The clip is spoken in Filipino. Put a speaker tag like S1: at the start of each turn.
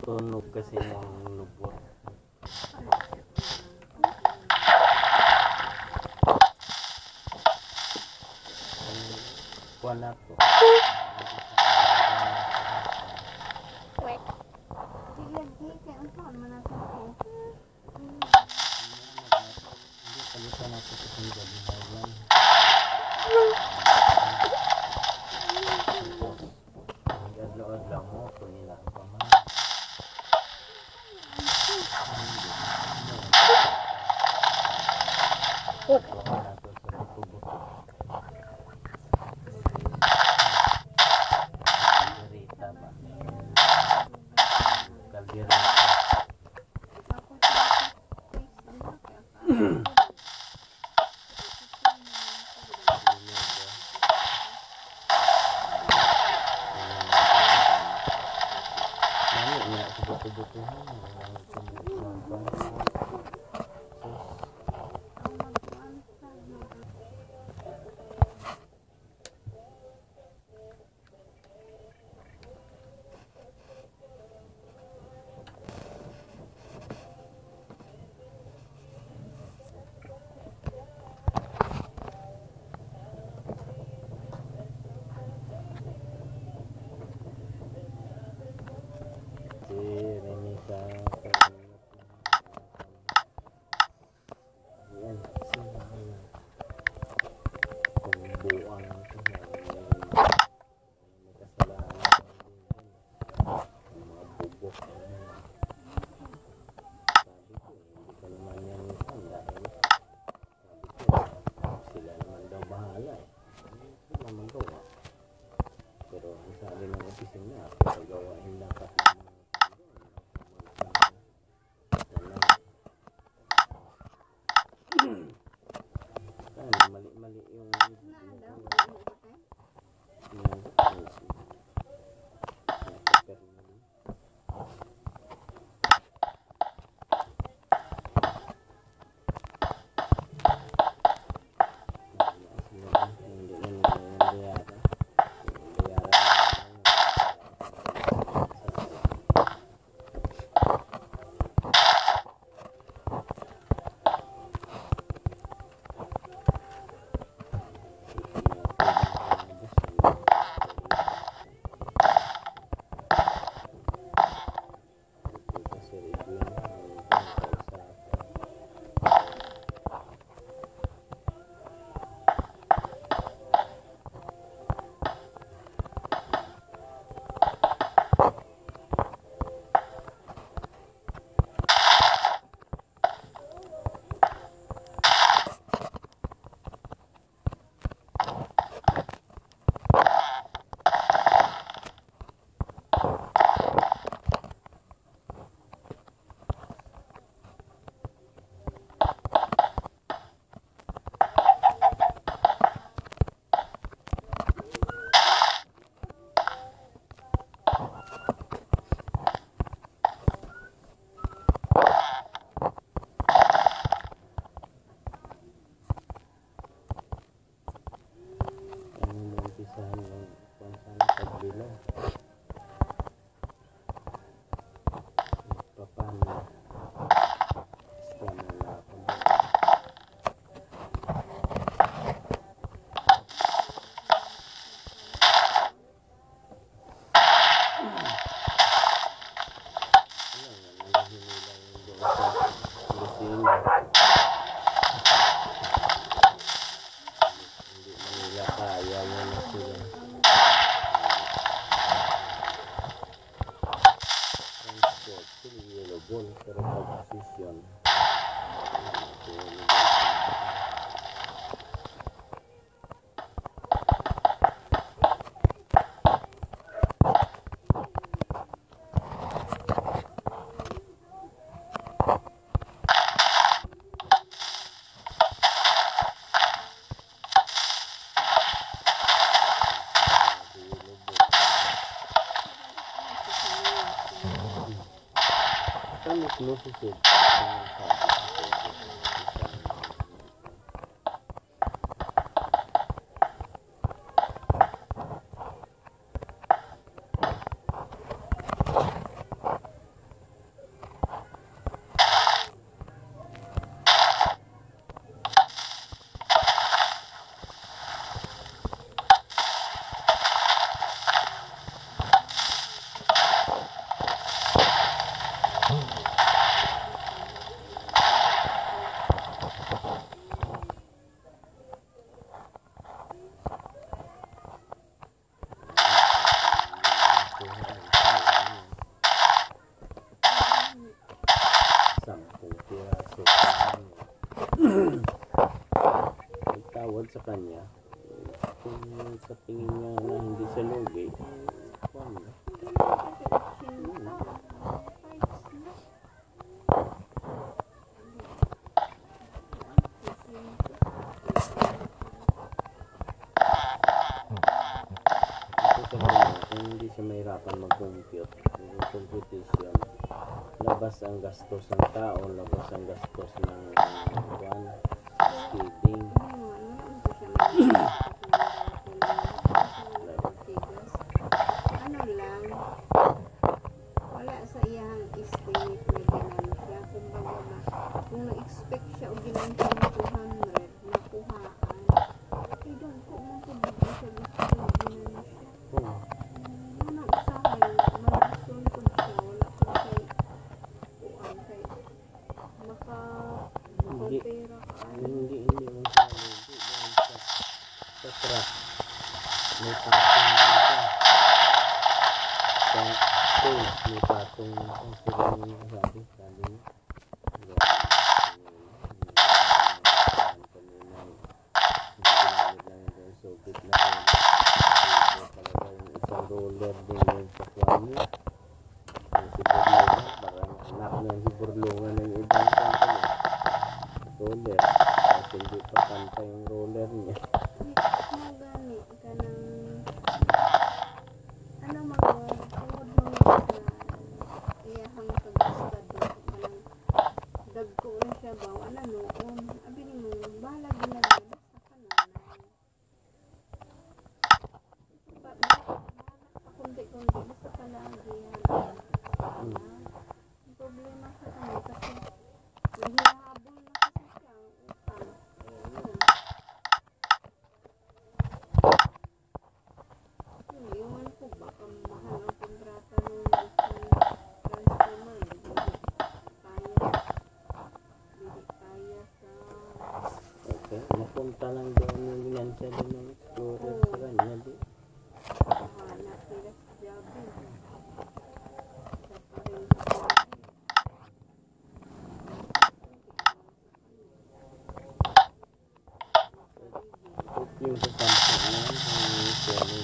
S1: Tunog kasi yung lubot. Kuha na to.
S2: Wait. Sige, kaya ang saan man natin ko.
S1: Hindi, palitan natin sa tinggal. Adlaw-adlaw mo, kunin lang pa man. Kuha na to sa buto-buto. Kalderita ba? Kalderita. Butuhan mali-mali yung no sucede. sa kanya, kung sa tingin niya na hindi siya lugi, kung ano.
S2: Hindi naman kasi 80. Fights na.
S1: Ito sa kanya, kung hindi siya mahirapan mag-compute, yung computation, labas ang gastos ng tao, labas ang gastos ng buwan, speeding.
S2: Ano lang, wala sa iyang estimate na ginansya. Kumbaga ba, kung na-expect siya o ginansya ng 200, nakuhaan. Eh, doon ko man po ba siya gusto na ginansya.
S1: Oo.
S2: Unang usahay, malason ko siya, wala ko siya kuan kay makapera ka.
S1: Hindi mo siya lugi dahil sa truck. May patong nito. Sa sales, may patong nito. Sila yung sabi niya. Subit na rin. Talaga yung isang roller din yung sa kwami. Yung si Burlungan, parang anak niya si Burlungan ng ibang company. Roller. Kasi hindi pa pantay yung roller niya.
S2: Magani ka ng ano mga tungod mga iyahang kagastad na kanang dagko na siya ba wala noon abi ni mo bahala ginagay basta kananay pakunti-kunti basta palagi ang problema sa kanya kasi nahihabol na kasi siya ang utang iwan ko baka mahal ang kontrata ng isang transformer hindi kaya sa
S1: Okay, napunta lang doon yung ginansya din ng explorer sa kanya. Di?
S2: hanap nila sa Jabi sa parin sa Jabi
S1: Yung sa sampo na yung